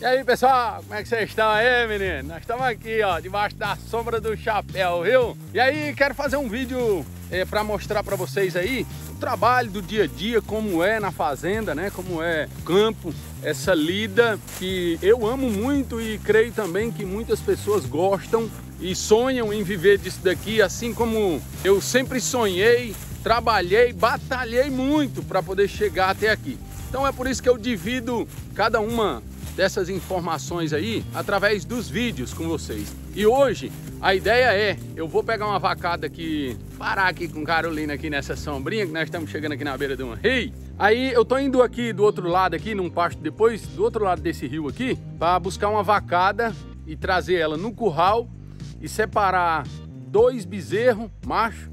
E aí, pessoal, como é que vocês estão aí, menino? Nós estamos aqui, ó, debaixo da sombra do chapéu, viu? E aí, quero fazer um vídeo para mostrar para vocês aí o trabalho do dia a dia, como é na fazenda, né? Como é campo, essa lida que eu amo muito e creio também que muitas pessoas gostam e sonham em viver disso daqui, assim como eu sempre sonhei, trabalhei, batalhei muito para poder chegar até aqui. Então é por isso que eu divido cada uma dessas informações aí através dos vídeos com vocês. E hoje a ideia é, eu vou pegar uma vacada aqui, parar aqui com Carolina aqui nessa sombrinha, que nós estamos chegando aqui na beira de um rio. Aí eu tô indo aqui do outro lado aqui, num pasto depois, do outro lado desse rio aqui, para buscar uma vacada e trazer ela no curral e separar 2 bezerros, macho,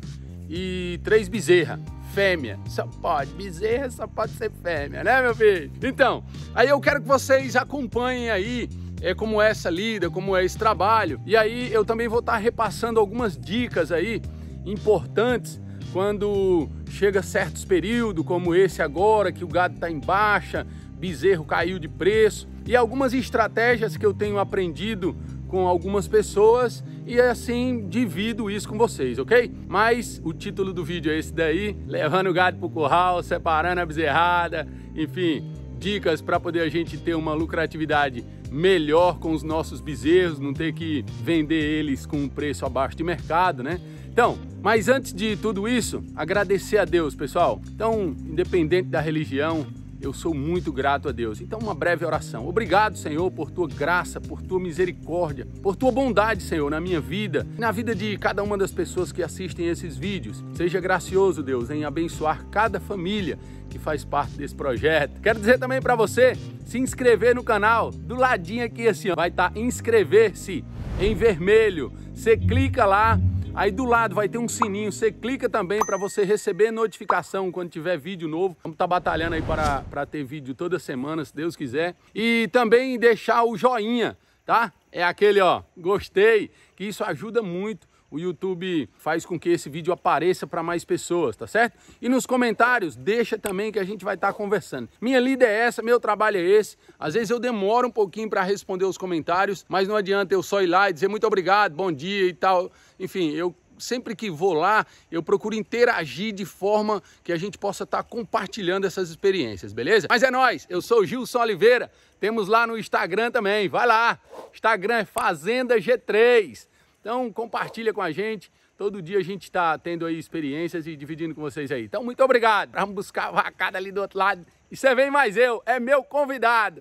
e 3 bezerras, fêmea. Só pode, bezerra só pode ser fêmea, né, meu filho? Então, aí eu quero que vocês acompanhem aí como é essa lida, como é esse trabalho. E aí eu também vou estar repassando algumas dicas aí importantes quando chega certos períodos, como esse agora, que o gado está em baixa, bezerro caiu de preço, e algumas estratégias que eu tenho aprendido com algumas pessoas e assim divido isso com vocês, ok? Mas o título do vídeo é esse daí, levando o gado pro curral, separando a bezerrada, enfim, dicas para poder a gente ter uma lucratividade melhor com os nossos bezerros, não ter que vender eles com um preço abaixo de mercado, né? Então, mas antes de tudo isso, agradecer a Deus, pessoal. Então, independente da religião, eu sou muito grato a Deus. Então, uma breve oração. Obrigado, Senhor, por Tua graça, por Tua misericórdia, por Tua bondade, Senhor, na minha vida, na vida de cada uma das pessoas que assistem esses vídeos. Seja gracioso, Deus, em abençoar cada família que faz parte desse projeto. Quero dizer também para você se inscrever no canal. Do ladinho aqui, assim, ó, vai estar inscrever-se em vermelho. Você clica lá. Aí do lado vai ter um sininho, você clica também para você receber notificação quando tiver vídeo novo. Vamos estar batalhando aí para ter vídeo toda semana, se Deus quiser. E também deixar o joinha, tá? É aquele, ó, gostei, que isso ajuda muito. O YouTube faz com que esse vídeo apareça para mais pessoas, tá certo? E nos comentários, deixa também que a gente vai estar conversando. Minha lida é essa, meu trabalho é esse. Às vezes eu demoro um pouquinho para responder os comentários, mas não adianta eu só ir lá e dizer muito obrigado, bom dia e tal. Enfim, eu sempre que vou lá, eu procuro interagir de forma que a gente possa estar compartilhando essas experiências, beleza? Mas é nóis, eu sou o Gilson Oliveira, temos lá no Instagram também, vai lá. Instagram é Fazenda G3. Então compartilha com a gente, todo dia a gente está tendo aí experiências e dividindo com vocês aí. Então muito obrigado, vamos buscar a vacada ali do outro lado. E você vem mais é meu convidado.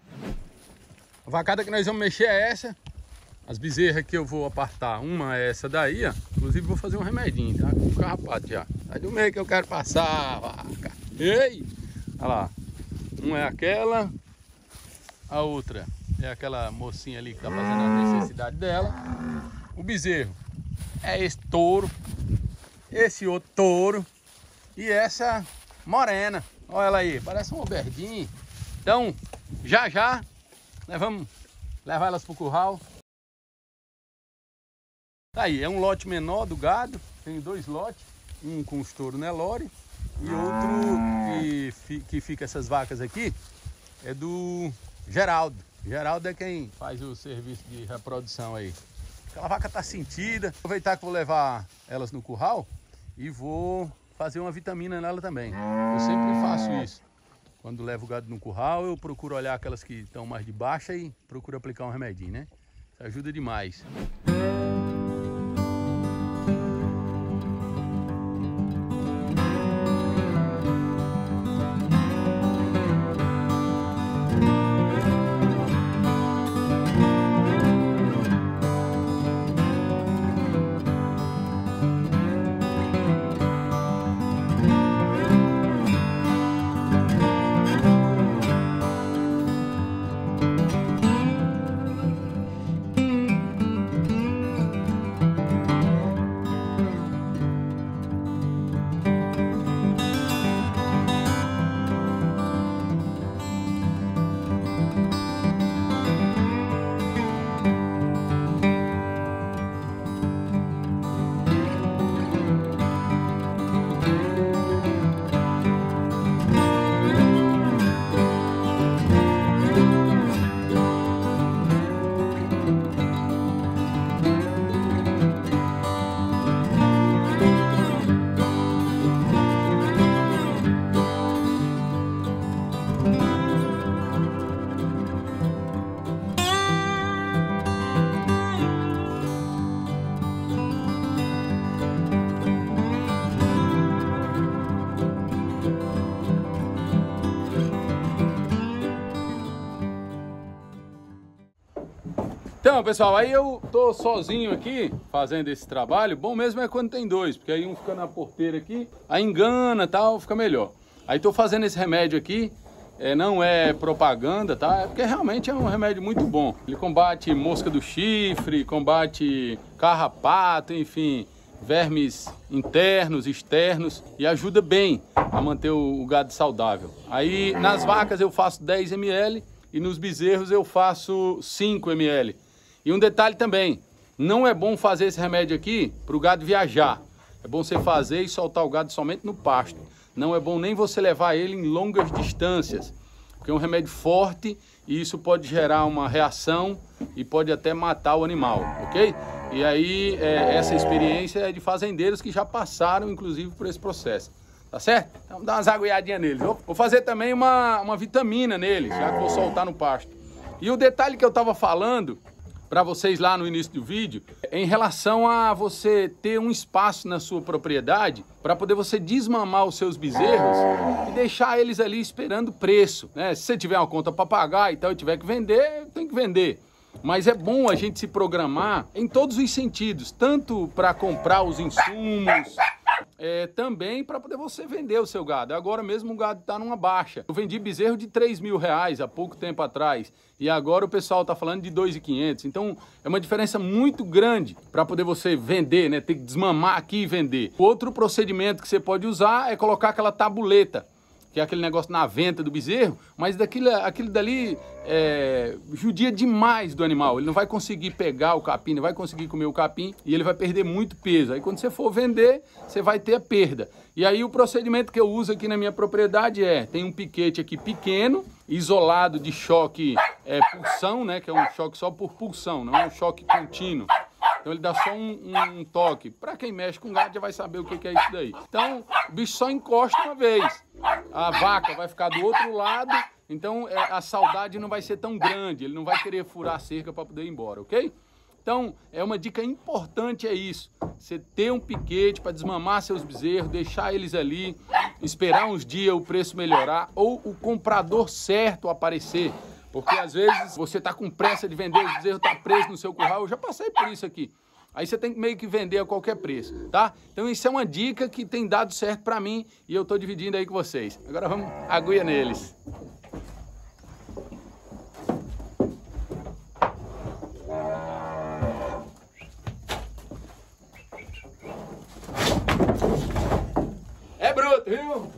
A vacada que nós vamos mexer é essa. As bezerras que eu vou apartar, uma é essa daí, ó. Inclusive vou fazer um remedinho, tá? Com o carrapato já. Sai do meio que eu quero passar, vaca. Ei! Olha lá, uma é aquela, a outra é aquela mocinha ali que tá fazendo a necessidade dela. O bezerro é esse touro, esse outro touro e essa morena. Olha ela aí, parece um alberdinho. Então, já nós vamos levar elas pro curral. Tá aí, é um lote menor do gado, tem 2 lotes, um com os touros Nelore e outro que fica essas vacas aqui é do Geraldo. Geraldo é quem faz o serviço de reprodução aí. Aquela vaca tá sentida. Vou aproveitar que vou levar elas no curral e vou fazer uma vitamina nela também. Eu sempre faço isso. Quando levo o gado no curral, eu procuro olhar aquelas que estão mais de baixa e procuro aplicar um remedinho, né? Isso ajuda demais. Então, pessoal, aí eu tô sozinho aqui fazendo esse trabalho. Bom mesmo é quando tem dois, porque aí um fica na porteira aqui, aí engana e tal, fica melhor. Aí tô fazendo esse remédio aqui, não é propaganda, tá? É porque realmente é um remédio muito bom. Ele combate mosca do chifre, combate carrapato, enfim, vermes internos, externos e ajuda bem a manter o gado saudável. Aí nas vacas eu faço 10 ml e nos bezerros eu faço 5 ml. E um detalhe também, não é bom fazer esse remédio aqui para o gado viajar. É bom você fazer e soltar o gado somente no pasto. Não é bom nem você levar ele em longas distâncias, porque é um remédio forte e isso pode gerar uma reação e pode até matar o animal, ok? E aí essa experiência é de fazendeiros que já passaram, inclusive, por esse processo. Tá certo? Então vamos dar umas agulhadinhas neles. Vou fazer também uma vitamina neles, já que vou soltar no pasto. E o detalhe que eu estava falando para vocês lá no início do vídeo, em relação a você ter um espaço na sua propriedade para poder você desmamar os seus bezerros e deixar eles ali esperando preço, né? Se você tiver uma conta para pagar e tal e tiver que vender, tem que vender. Mas é bom a gente se programar em todos os sentidos, tanto para comprar os insumos, também para poder você vender o seu gado. Agora mesmo o gado está numa baixa. Eu vendi bezerro de R$3.000 há pouco tempo atrás e agora o pessoal está falando de R$2.500. Então é uma diferença muito grande para poder você vender, né? Ter que desmamar aqui e vender. Outro procedimento que você pode usar é colocar aquela tabuleta, que é aquele negócio na venta do bezerro, mas aquilo dali judia demais do animal. Ele não vai conseguir pegar o capim, não vai conseguir comer o capim e ele vai perder muito peso. Aí quando você for vender, você vai ter a perda. E aí o procedimento que eu uso aqui na minha propriedade tem um piquete aqui pequeno, isolado de choque pulsão, né? Que é um choque só por pulsão, não é um choque contínuo. Então ele dá só um toque. Para quem mexe com gado já vai saber o que é isso daí. Então o bicho só encosta uma vez. A vaca vai ficar do outro lado, então a saudade não vai ser tão grande. Ele não vai querer furar a cerca para poder ir embora, ok? Então é uma dica importante isso. Você ter um piquete para desmamar seus bezerros, deixar eles ali, esperar uns dias o preço melhorar ou o comprador certo aparecer. Porque às vezes você está com pressa de vender, o bezerro está preso no seu curral. Eu já passei por isso aqui. Aí você tem que meio que vender a qualquer preço, tá? Então isso é uma dica que tem dado certo para mim e eu estou dividindo aí com vocês. Agora vamos agulha neles. É bruto, viu?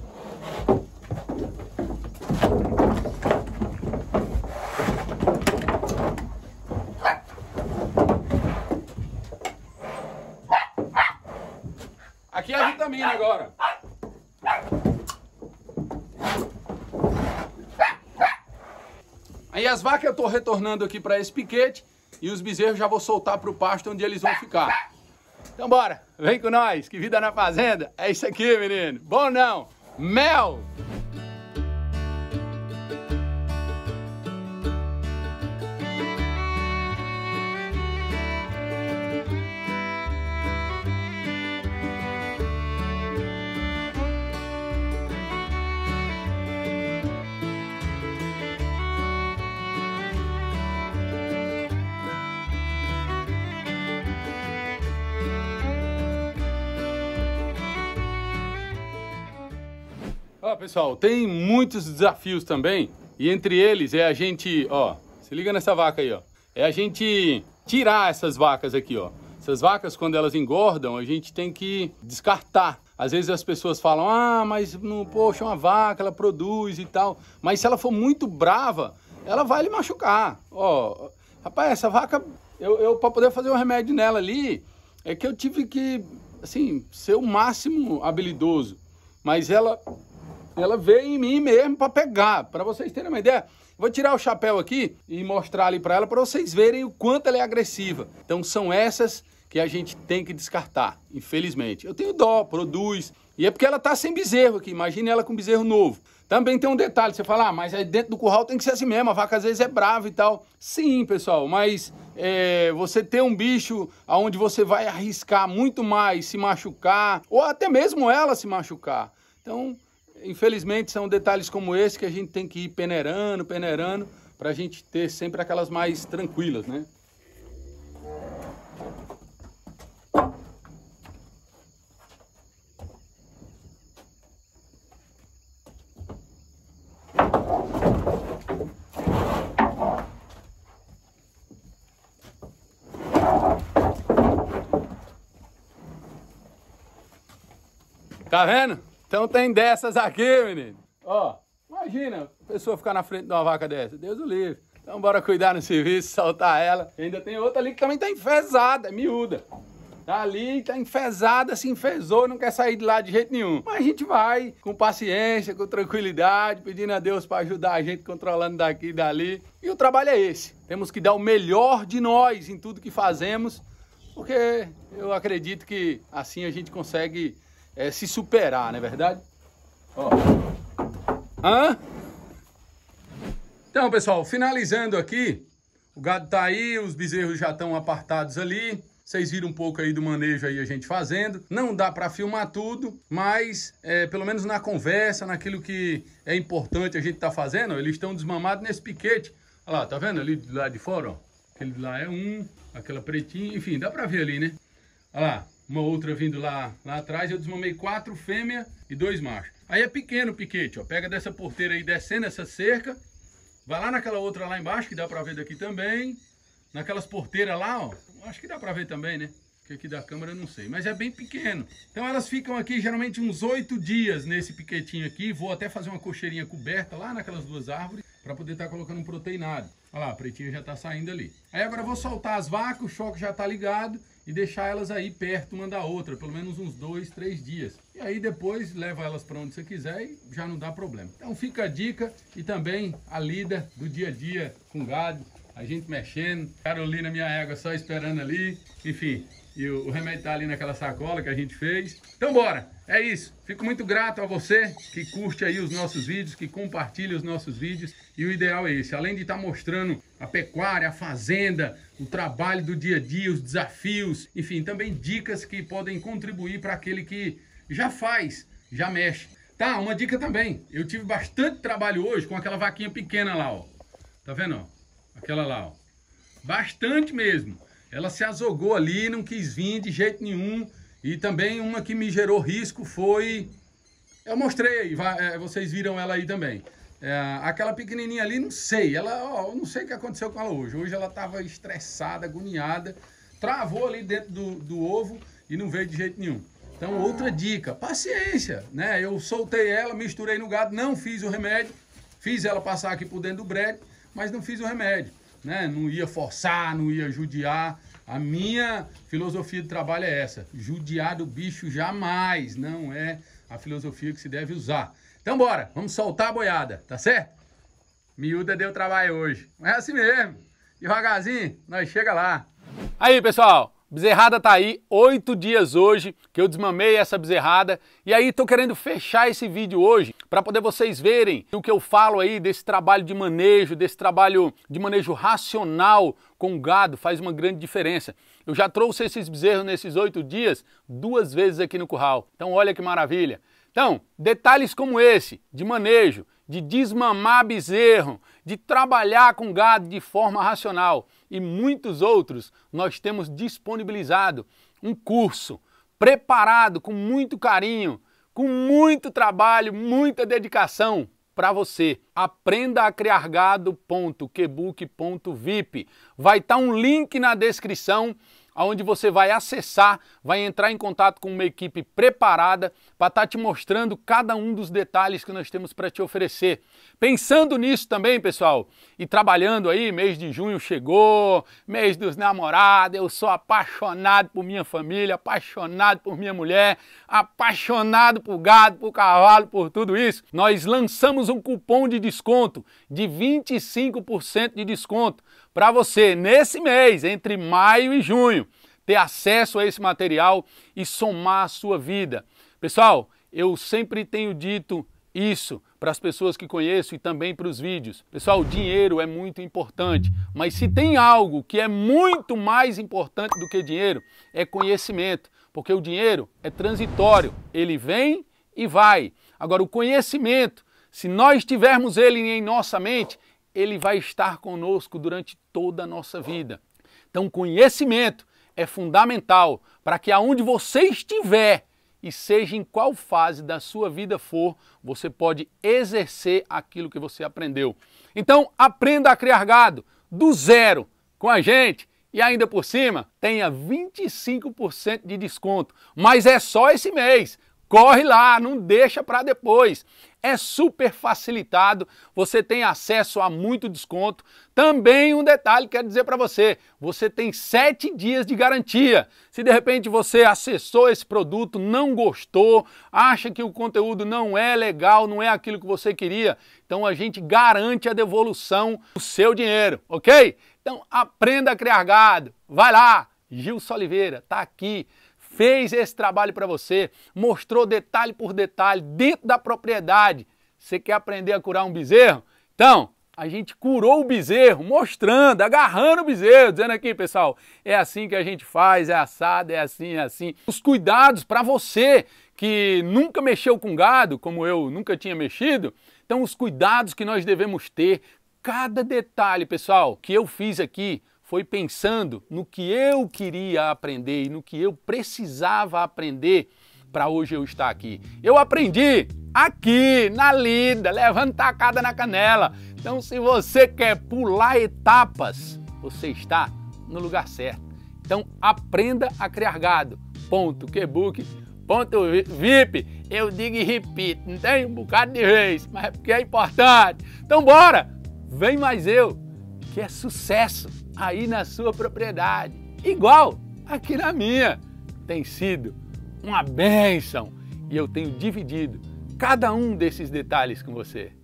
Aqui é a vitamina agora. Aí as vacas eu estou retornando aqui para esse piquete e os bezerros já vou soltar para o pasto onde eles vão ficar. Então bora, vem com nós, que vida na fazenda é isso aqui, menino. Bom não? Mel! Ó, pessoal, tem muitos desafios também, e entre eles é a gente, ó, se liga nessa vaca aí, ó, é a gente tirar essas vacas aqui, ó. Essas vacas, quando elas engordam, a gente tem que descartar. Às vezes as pessoas falam, mas, poxa, uma vaca, ela produz e tal, mas se ela for muito brava, ela vai lhe machucar. Ó, rapaz, essa vaca, eu para poder fazer um remédio nela ali, é que eu tive que, assim, ser o máximo habilidoso, mas ela veio em mim mesmo para pegar, para vocês terem uma ideia. Vou tirar o chapéu aqui e mostrar ali para ela, para vocês verem o quanto ela é agressiva. Então são essas que a gente tem que descartar, infelizmente. Eu tenho dó, produz, e é porque ela tá sem bezerro aqui, imagine ela com bezerro novo. Também tem um detalhe, você fala, mas aí dentro do curral tem que ser assim mesmo, a vaca às vezes é brava e tal. Sim, pessoal, mas você ter um bicho onde você vai arriscar muito mais se machucar, ou até mesmo ela se machucar. Então, infelizmente, são detalhes como esse que a gente tem que ir peneirando, para a gente ter sempre aquelas mais tranquilas, né? Tá vendo? Então tem dessas aqui, menino. Ó, imagina a pessoa ficar na frente de uma vaca dessa. Deus o livre. Então bora cuidar no serviço, soltar ela. E ainda tem outra ali que também tá enfesada, é miúda. Tá ali, tá enfesada, se enfesou, não quer sair de lá de jeito nenhum. Mas a gente vai com paciência, com tranquilidade, pedindo a Deus para ajudar a gente, controlando daqui e dali. E o trabalho é esse. Temos que dar o melhor de nós em tudo que fazemos, porque eu acredito que assim a gente consegue se superar, não é verdade? Ó. Então, pessoal, finalizando aqui, o gado tá aí, os bezerros já estão apartados ali. Vocês viram um pouco aí do manejo aí a gente fazendo. Não dá para filmar tudo, mas pelo menos na conversa, naquilo que é importante a gente tá fazendo, ó, eles estão desmamados nesse piquete. Olha lá, tá vendo ali do lado de fora, ó? Aquele lá é um, aquela pretinha, enfim, dá para ver ali, né? Olha lá, uma outra vindo lá atrás, eu desmamei 4 fêmeas e 2 machos. Aí é pequeno o piquete, ó. Pega dessa porteira aí, descendo essa cerca, vai lá naquela outra lá embaixo, que dá para ver daqui também. Naquelas porteiras lá, ó, acho que dá para ver também, né? Porque aqui da câmera eu não sei, mas é bem pequeno. Então elas ficam aqui geralmente uns 8 dias nesse piquetinho aqui. Vou até fazer uma cocheirinha coberta lá naquelas 2 árvores para poder estar colocando um proteinado. Olha lá, a pretinha já tá saindo ali. Aí agora eu vou soltar as vacas, o choque já tá ligado e deixar elas aí perto uma da outra, pelo menos uns 2, 3 dias. E aí depois leva elas para onde você quiser e já não dá problema. Então fica a dica e também a lida do dia a dia com gado. A gente mexendo, Carolina, minha égua, só esperando ali. Enfim, e o remédio tá ali naquela sacola que a gente fez. Então bora, é isso. Fico muito grato a você que curte aí os nossos vídeos, que compartilha os nossos vídeos. E o ideal é esse, além de estar mostrando a pecuária, a fazenda, o trabalho do dia a dia, os desafios, enfim, também dicas que podem contribuir para aquele que já faz, já mexe. Tá, uma dica também, eu tive bastante trabalho hoje com aquela vaquinha pequena lá, ó. Tá vendo, ó? Aquela lá, ó. Bastante mesmo. Ela se azogou ali, não quis vir de jeito nenhum. E também uma que me gerou risco foi... Eu mostrei aí, vocês viram ela aí também. Aquela pequenininha ali, não sei. Eu não sei o que aconteceu com ela hoje. Hoje ela estava estressada, agoniada. Travou ali dentro do ovo e não veio de jeito nenhum. Então, outra dica, paciência, né? Eu soltei ela, misturei no gado, não fiz o remédio. Fiz ela passar aqui por dentro do brete, mas não fiz o remédio, né? Não ia forçar, não ia judiar. A minha filosofia de trabalho é essa, judiar do bicho jamais, não é a filosofia que se deve usar. Então bora, vamos soltar a boiada, tá certo? Miúda deu trabalho hoje, mas é assim mesmo, devagarzinho, nós chega lá. Aí pessoal, bezerrada tá aí, 8 dias hoje que eu desmamei essa bezerrada. E aí tô querendo fechar esse vídeo hoje para poder vocês verem o que eu falo aí desse trabalho de manejo, desse trabalho de manejo racional com gado faz uma grande diferença. Eu já trouxe esses bezerros nesses 8 dias 2 vezes aqui no curral. Então olha que maravilha. Então, detalhes como esse, de manejo, de desmamar bezerro, de trabalhar com gado de forma racional e muitos outros, nós temos disponibilizado um curso preparado com muito carinho, com muito trabalho, muita dedicação para você. Aprenda a criar gado.kebook.vip. Vai estar um link na descrição onde você vai acessar, vai entrar em contato com uma equipe preparada para estar te mostrando cada um dos detalhes que nós temos para te oferecer. Pensando nisso também, pessoal, e trabalhando aí, mês de junho chegou, mês dos namorados, eu sou apaixonado por minha família, apaixonado por minha mulher, apaixonado por gado, por cavalo, por tudo isso. Nós lançamos um cupom de desconto de 25% de desconto para você, nesse mês, entre maio e junho, ter acesso a esse material e somar a sua vida. Pessoal, eu sempre tenho dito isso para as pessoas que conheço e também para os vídeos. Pessoal, dinheiro é muito importante, mas se tem algo que é muito mais importante do que dinheiro, é conhecimento, porque o dinheiro é transitório, ele vem e vai. Agora, o conhecimento, se nós tivermos ele em nossa mente, ele vai estar conosco durante toda a nossa vida. Então, conhecimento é fundamental para que aonde você estiver e seja em qual fase da sua vida for, você pode exercer aquilo que você aprendeu. Então, aprenda a criar gado do zero com a gente e ainda por cima tenha 25% de desconto. Mas é só esse mês. corre lá, não deixa para depois. É super facilitado, você tem acesso a muito desconto. Também um detalhe quero dizer para você, você tem 7 dias de garantia. Se de repente você acessou esse produto, não gostou, acha que o conteúdo não é legal, não é aquilo que você queria, então a gente garante a devolução do seu dinheiro, ok? Então aprenda a criar gado, vai lá, Gilson Oliveira tá aqui. Fez esse trabalho para você, mostrou detalhe por detalhe dentro da propriedade. Você quer aprender a curar um bezerro? Então, a gente curou o bezerro, mostrando, agarrando o bezerro, dizendo aqui, pessoal, é assim que a gente faz, é assado, é assim, é assim. Os cuidados para você que nunca mexeu com gado, como eu nunca tinha mexido, então os cuidados que nós devemos ter, cada detalhe, pessoal, que eu fiz aqui, foi pensando no que eu queria aprender e no que eu precisava aprender para hoje eu estar aqui. Eu aprendi aqui, na lida, levando tacada na canela. Então, se você quer pular etapas, você está no lugar certo. Então, aprenda a criar gado. .kbook.vip. Eu digo e repito, não tem um bocado de vez, mas é porque é importante. Então, bora! Vem mais eu, que é sucesso aí na sua propriedade, igual aqui na minha. Tem sido uma bênção e eu tenho dividido cada um desses detalhes com você.